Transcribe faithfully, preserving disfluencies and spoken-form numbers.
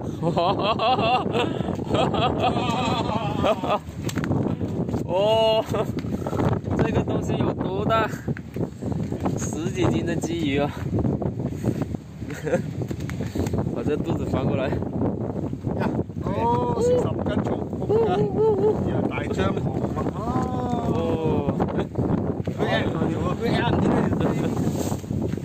哦，这个东西有多大？十几斤的鲫鱼啊！把这肚子翻过来。 呀，哦，四十斤重，仆街！又大張行啊！